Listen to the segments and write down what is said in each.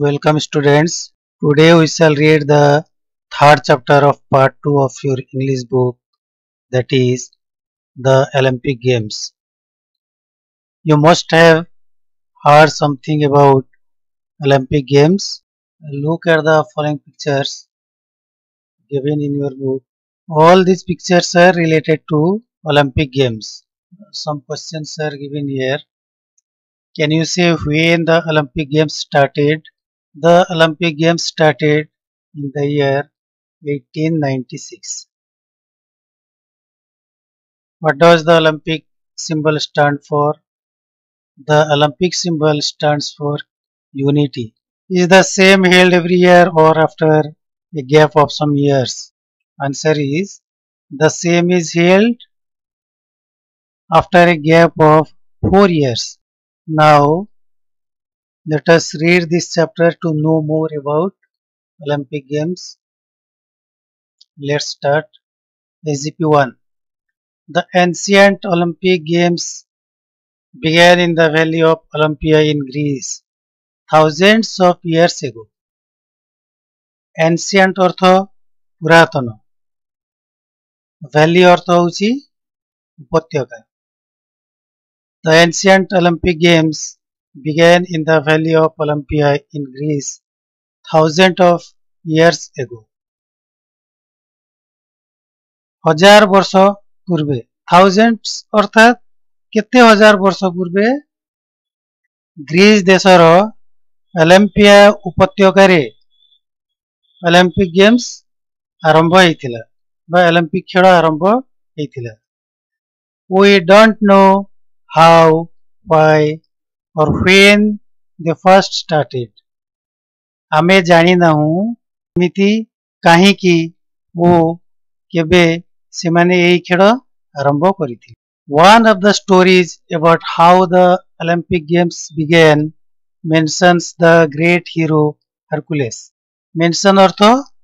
Welcome students. Today we shall read the third chapter of part 2 of your English book, that is the Olympic Games. You must have heard something about Olympic Games. Look at the following pictures given in your book. All these pictures are related to Olympic Games. Some questions are given here. Can you say when the Olympic Games started? The Olympic Games started in the year 1896. What does the Olympic symbol stand for? The Olympic symbol stands for unity. Is the same held every year or after a gap of some years? Answer is the same is held after a gap of 4 years. Now let us read this chapter to know more about Olympic Games. Let's start. SGP 1. The ancient Olympic Games began in the valley of Olympia in Greece thousands of years ago. Ancient अर्थ पुरातन, valley अर्थ होची उपत्यका. The ancient Olympic Games began in the valley of Olympia in Greece thousands of years ago. हजार वर्ष पूर्वे, thousands अर्थात केते हजार वर्ष पूर्वे ग्रीस देशर ओलंपिया उपत्यका ओलंपिक गेम्स आरंभ होइथिला बा ओलंपिक खेल आरंभ होइथिला. We don't know how, why or when they first started. आमे जानी नाहु मिति काहे कि वो केबे सेमाने एई खेल आरंभ करिथिले. One of the stories about how the Olympic Games began mentions the great hero Hercules. Mention अर्थ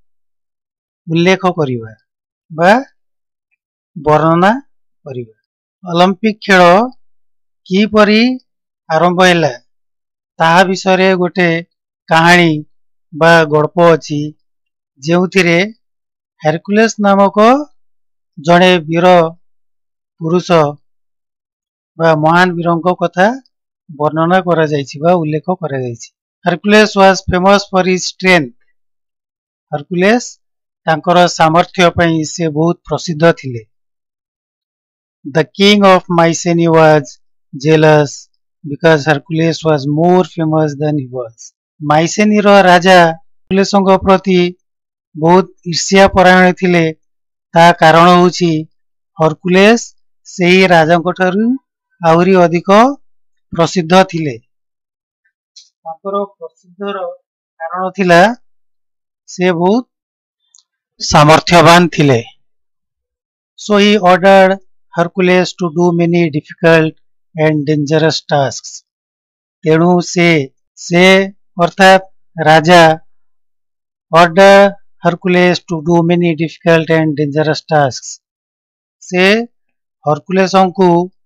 उल्लेख करिबा बा वर्णना करिबा. ओलंपिक खेल की परी आरंभ हैला ताहा विषय गोटे कहानी बा गल्प अछि जेउथिरे हेरकुलेस नामक जड़े वीर पुरुष बा महान वीरंक कथा वर्णना करा जायछि बा उल्लेख करा जायछि. Hercules was famous for his strength. Hercules तांकर सामर्थ्य पई से बहुत प्रसिद्ध थिले. The king of Mycenae was jealous because Hercules was more famous than he was. Mycenae रो राजा Herculesଙ୍କ प्रति बहुत ईर्ष्या परायण थिले. ता कारण होछि हरकुलेस सेही राजाଙ୍କ ठारू आउरी अधिक प्रसिद्ध थिले. तांकर प्रसिद्धर कारण थिला से बहुत सामर्थ्यवान थिले. So he ordered Hercules to do many difficult and dangerous tasks. तेणु से अर्थात राजा order Hercules to do many difficult and dangerous tasks. से हरकुलेसଙ୍କୁ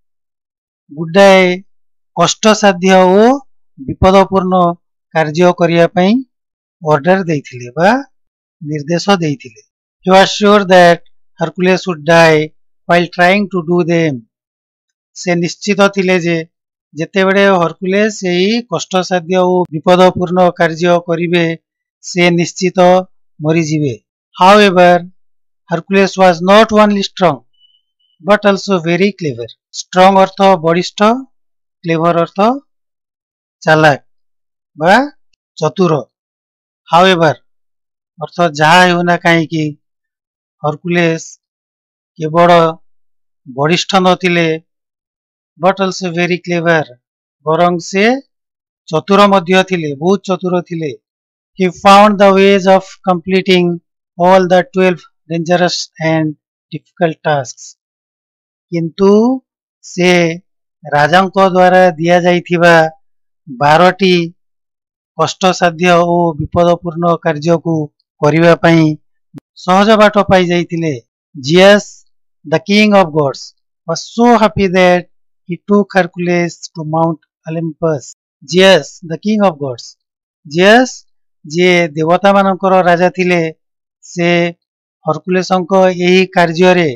गुडाए कष्टसाध्य ओ विपदपूर्ण कार्य करिया पई ऑर्डर देइथिले बा निर्देश देइथिले. He was sure that Hercules would die while trying to do them. से निश्चित थिले जे जेतेबेले हरकुलेस एही कष्टसाध्य ओ विपदपूर्ण कार्य करिवे से निश्चित मरि जिवे. However, Hercules was not only strong but also very clever. Strong अर्थ बलिष्ठ, clever अर्थ चालाक बा चतुर. However अर्थ जहा हेउना काहे कि हरकुलेस केवल बलिष्ठ नथिले but also very clever, बरং से चतुर मध्य थिले, बहुत चतुर थिले. He found the ways of completing all the 12 dangerous and difficult tasks. किंतु से राजांक द्वारा दिया जाइथिबा 12टी कष्टसाध्य ओ विपदपूर्ण कार्य को करिवा पई सहज बाट पाई जाइथिले. Zeus, the king of gods, was so happy that he took Hercules to Mount Olympus. Zeus, the king of gods, Zeus जे देवता मानकर राजा थिले से हरकुलेसंक यही कार्य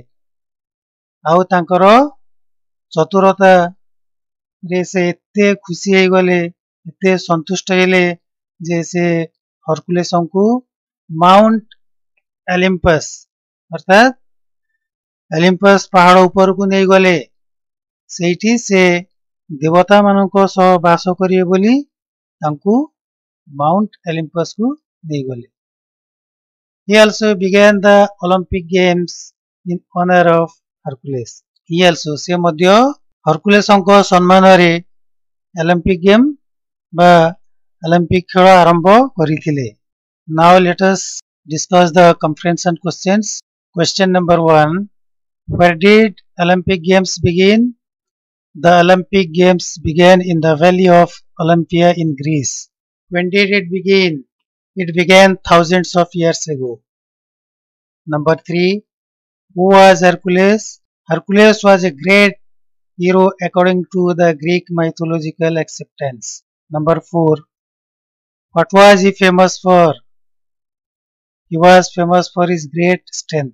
आउ तांकर चतुरता रे से एते खुशी हो गले एते संतुष्ट हेले जे से हरकुलेसंकु माउंट एलिम्पस अर्थात एलिम्पस पहाड़ ऊपर को नहीं गले सेठी से देवता मानक सह बास करिए बोली तांकु माउंट एलिम्पस को नहीं गले. He also began the Olympic Games in honor of Hercules. He also से मध्य हरकुलेसंक सम्मान रे ओलंपिक गेम बा ओलंपिक खेल आरंभ करिथिले. Now let us discuss the comprehension questions. Question number 1. Where did Olympic Games begin? The Olympic Games began in the valley of Olympia in Greece. When did it begin? It began thousands of years ago. Number 3. Who was Hercules? Hercules was a great hero according to the Greek mythological acceptance. Number 4. What was he famous for? He was famous for his great strength.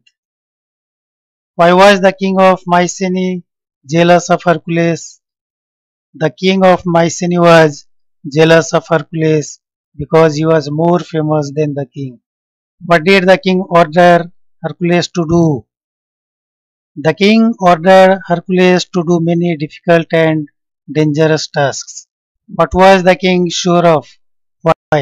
Why was the king of Mycenae jealous of Hercules? The king of Mycenae was jealous of Hercules because he was more famous than the king. What did the king order Hercules to do? The king ordered Hercules to do many difficult and dangerous tasks. What was the king sure of? Why?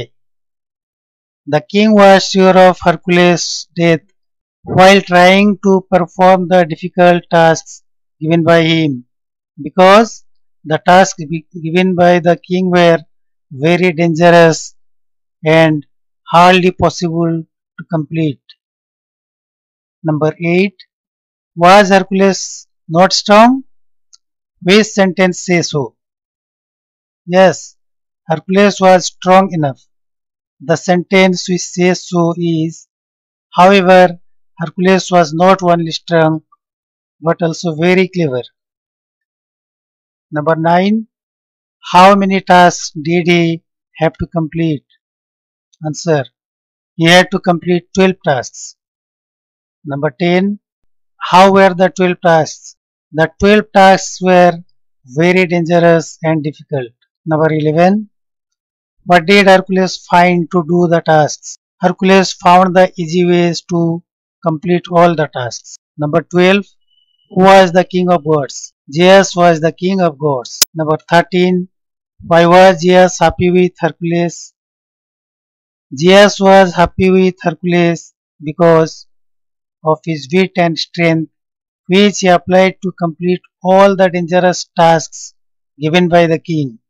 The king was sure of Hercules' death while trying to perform the difficult tasks given by him, because the tasks given by the king were very dangerous and hardly possible to complete. Number 8. Was Hercules not strong? Which sentence says so? Yes, Hercules was strong enough. The sentence which says so is, however, Hercules was not only strong but also very clever. Number 9. How many tasks did he have to complete? Answer. He had to complete 12 tasks. Number 10. How were the 12 tasks? The 12 tasks were very dangerous and difficult. Number 11. What did Hercules find to do the tasks? Hercules found the easy ways to complete all the tasks. Number 12. Who was the king of gods? Zeus was the king of gods. Number 13. Why was Zeus happy with Hercules? Zeus was happy with Hercules because of his wit and strength, which he applied to complete all the dangerous tasks given by the king.